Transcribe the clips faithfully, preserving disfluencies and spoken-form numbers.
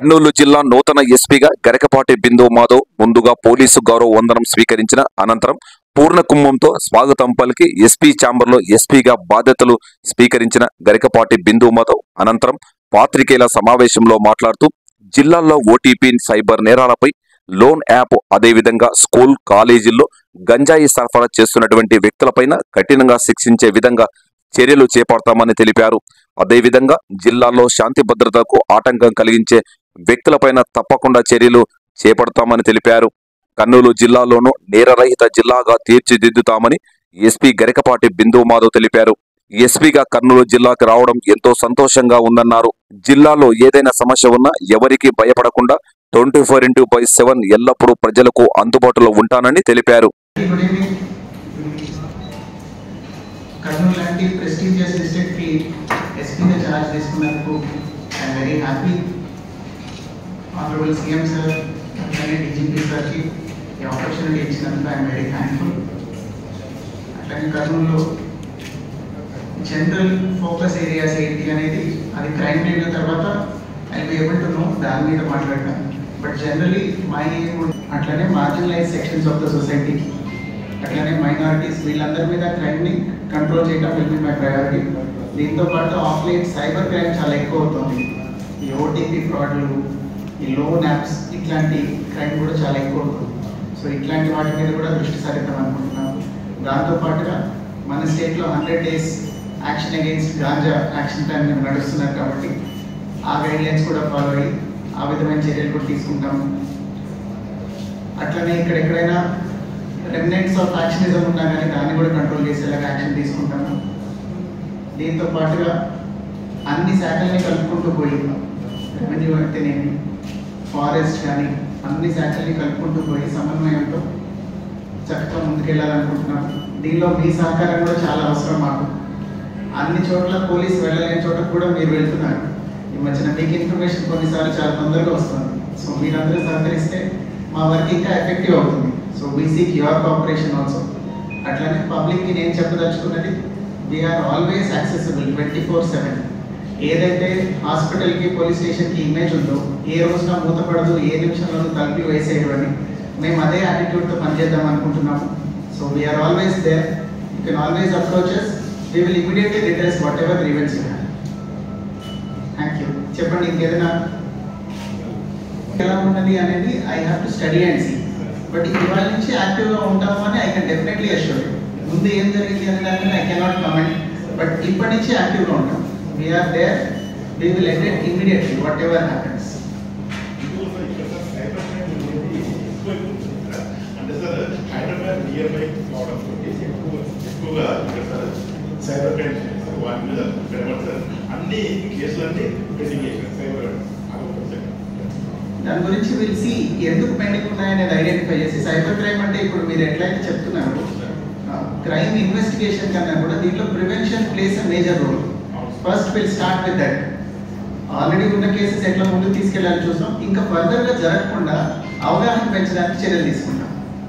కర్నూలు జిల్లా నూతన ఎస్పీగా గరికపాటి బిందు మాధవ్ ముందుగా పోలీసు గౌరవ వందనం స్వీకరించిన అనంతరం పూర్ణ కుంభంతో స్వాగతం పలికి ఎస్పీ ఛాంబర్లో ఎస్పీగా బాధ్యతలు స్వీకరించిన గరికపాటి బిందు మాధవ్ అనంతరం పాత్రికేయుల సమావేశంలో మాట్లాడుతూ జిల్లాలో ఓటీపీ సైబర్ నేరాలపై లోన్ యాప్ అదేవిధంగా స్కూల్ కాలేజీల్లో గంజాయి సరఫరా చేస్తున్నటువంటి వ్యక్తులపైన కఠినంగా శిక్షించే విధంగా చర్యలు చేపడతామని తెలిపారు. అదేవిధంగా జిల్లాలో శాంతి భద్రతకు ఆటంకం కలిగించే వ్యక్తులపైన తప్పకుండా చర్యలు చేపడతామని తెలిపారు. కర్నూలు జిల్లాలోనూ నేరరహిత జిల్లాగా తీర్చిదిద్దుతామని ఎస్పీ గరికపాటి బిందు మాధవ్ తెలిపారు. ఎస్పీగా కర్నూలు జిల్లాకు రావడం ఎంతో సంతోషంగా ఉందన్నారు. జిల్లాలో ఏదైనా సమస్య ఉన్నా ఎవరికి భయపడకుండా twenty four into by seven ఎల్లప్పుడూ ప్రజలకు అందుబాటులో ఉంటానని తెలిపారు. కర్నూలు లాంటి ప్రెస్టీజియస్ డిస్ట్రిక్ట్ కి ఎస్పీగా చార్జ్ తీసుకున్నందుకు I'm very happy. Honourable CM sir అట్లానే డీజీపీ సార్కి ఈ ఆపర్చునిటీ ఇచ్చినందుకు ఐఎమ్ వెరీ థ్యాంక్ఫుల్. అట్లానే కర్నూలులో జనరల్ ఫోకస్ ఏరియాస్ ఏంటి అనేది అది క్రైమ్ రేట్ తర్వాత I be able to know దాని మీద మాట్లాడతాం. బట్ జనరలీ మై అట్లానే marginalised sections of the society అట్లానే మైనారిటీస్ వీళ్ళందరి మీద క్రైమ్ని కంట్రోల్ చేయడం విల్ బి మై ప్రయారిటీ. దీంతో పాటు ఆఫ్లైన్ సైబర్ క్రైమ్ చాలా ఎక్కువ అవుతుంది. ఈ ఓటీపీ ఫ్రాడ్లు, ఈ లోన్ యాప్స్ ఇట్లాంటి క్రైమ్ కూడా చాలా ఎక్కువ అవుతుంది. సో ఇట్లాంటి వాటి మీద కూడా దృష్టి సారిద్దాం అనుకుంటున్నాము. దాంతోపాటుగా మన స్టేట్లో hundred days action against ganja action plan మేము నడుస్తున్నారు కాబట్టి ఆ గైడ్లైన్స్ కూడా ఫాలో అయ్యి ఆ విధమైన చర్యలు కూడా తీసుకుంటాము. అట్లనే ఇక్కడెక్కడైనా రెమినెంట్స్ ఆఫ్ యాక్షనిజం ఉన్నా కానీ దాన్ని కూడా కంట్రోల్ చేసేలాగా యాక్షన్ తీసుకుంటాము. దీంతో పాటుగా అన్ని శాఖల్ని కలుపుకుంటూ పోయి రెవెన్యూ అయితేనేమి ఫారెస్ట్ కానీ అన్ని శాఖల్ని కలుపుకుంటూ పోయి సమన్వయంతో చక్కగా ముందుకెళ్ళాలనుకుంటున్నాము. దీనిలో మీ సహకారం కూడా చాలా అవసరం మాకు. అన్ని చోట్ల పోలీసు వెళ్ళలేని చోట కూడా మీరు వెళ్తున్నారు. ఈ మధ్యన మీకు ఇన్ఫర్మేషన్ కొన్నిసార్లు చాలా తొందరగా వస్తుంది. సో మీరందరూ సహకరిస్తే మా వర్క్ ఇంకా ఎఫెక్టివ్ అవుతుంది. So we seek your cooperation also. అట్లానే పబ్లిక్కి నేను చెప్పదలుచుకున్నది we are always accessible twenty four seven. ఏదైతే హాస్పిటల్కి పోలీస్ స్టేషన్కి ఇమేజ్ ఉందో ఏ రోజున మూతపడదు, ఏ నిమిషంలోనూ తలిపి వేసేయడని మేము అదే యాటిట్యూడ్తో పనిచేద్దాం అనుకుంటున్నాము. So we are always there. You can always approaches. We will immediately redress whatever grievance you have. Thank you. చెప్పండి ఇంకేదైనా ఎలా ఉన్నది అనేది I have to study and see. But ఇవాళ నుంచి యాక్టివ్గా ఉంటాము అని ఐ కెన్ డెఫినెట్లీ అష్యూర్. ముందు ఏం జరిగింది అనే దాని మీద ఐ కెనాట్ కమెంట్. బట్ ఇప్పటి నుంచి యాక్టివ్గా ఉంటాం. We are there. We will end immediately whatever happens. అంటే సార్ హైదరాబాద్ నియర్ బై ఎక్కువగా సైబర్ క్రైమ్ వాటి మీద సార్ అన్ని కేసులన్నీ పెండింగ్ చేశారు. సైబర్ దాని గురించి విల్ సి ఎందుకు పెండింగ్ ఉన్నాయనేది ఐడెంటిఫై చేసి సైబర్ క్రైమ్ అంటే ఇప్పుడు మీరు ఎట్లయితే చెప్తున్నారు క్రైమ్ ఇన్వెస్టిగేషన్ కన్నా కూడా దీంట్లో prevention plays a major role. First will start with that. Already ఉన్న కేసెస్ ఎట్లా ముందుకు తీసుకెళ్ళాలని చూస్తాం. ఇంకా ఫర్దర్గా జరగకుండా అవగాహన పెంచడానికి చర్యలు తీసుకుంటాం.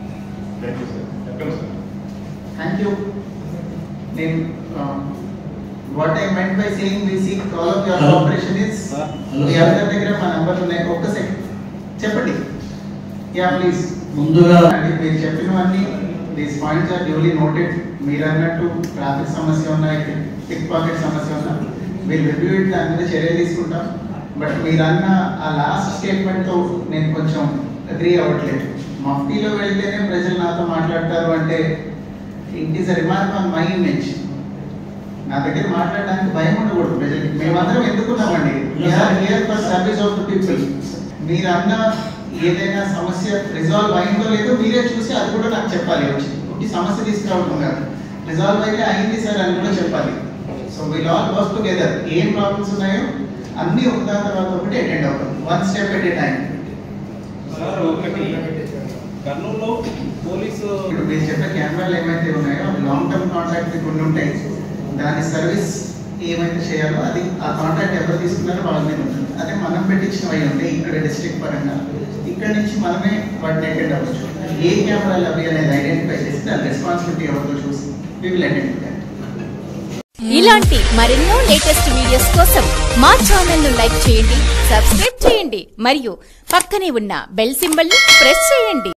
Thank you. నేను what I meant by saying we seek all of your cooperation is మీ అందరి దగ్గర మా నంబర్ ఉన్నాయి. ఒక్క సెకండ్ చెప్పండి. Yeah please. ముందుగా మీరు చెప్పినవన్నీ these points are duly noted. మీరు అన్నట్టు ట్రాఫిక్ సమస్య ఉన్నాయి, పిక్ పాకెట్ సమస్య ఉన్నా మీరు రివ్యూ ఇట్, దాని మీద చర్యలు తీసుకుంటాం. బట్ మీరు అన్న ఆ లాస్ట్ స్టేట్మెంట్తో నేను కొంచెం అగ్రీ అవ్వట్లేదు. మఫ్టీలో వెళ్తేనే ప్రజలు నాతో మాట్లాడతారు అంటే it is a remark on my image. నా దగ్గర మాట్లాడడానికి భయం ఉండకూడదు ప్రజలకి. మేమందరం ఎందుకున్నామండి, we are here for service of the people. మీరు అన్న ఏదైనా సమస్య రిజాల్వ్ అయిందో లేదో మీరే చూసి అది కూడా నాకు చెప్పాలి. వచ్చి ఒకటి సమస్య తీసుకురావడం కాదు, రిజాల్వ్ అయితే అయింది సార్ అని కూడా చెప్పాలి. So will all work together. ఏం ప్రాబ్లమ్స్ ఉన్నాయో అన్నీ ఒకదాని తర్వాత ఒకటి అటెండ్ అవుతాం, one step at a time. కర్నూలులో పోలీసు ఇప్పుడు మీరు చెప్పే కెమెరాలు ఏమైతే ఉన్నాయో అవి లాంగ్ టర్మ్ కాంట్రాక్ట్ కొన్ని ఉంటాయి. దాని సర్వీస్ ఏమైతే చేయాలో అది ఆ కాంట్రాక్ట్ ఎవరు తీసుకున్నారో వాళ్ళ మీద ఉంటుంది. అదే మనం పెట్టించినవి అయి ఉంటాయి ఇక్కడ డిస్ట్రిక్ట్ పరంగా. ఇక్కడ నుంచి మనమే వాటిని అటెండ్ అవ్వచ్చు. ఏ కెమెరాలు అవి అనేది ఐడెంటిఫై చేసి దాని రెస్పాన్సిబిలిటీ ఎవరితో చూసి we will attend to that. ఇలాంటి మరెన్నో లేటెస్ట్ వీడియోస్ కోసం మా ఛానల్ ను లైక్ చేయండి, సబ్స్క్రైబ్ చేయండి మరియు పక్కనే ఉన్న బెల్ సింబల్ ని ప్రెస్ చేయండి.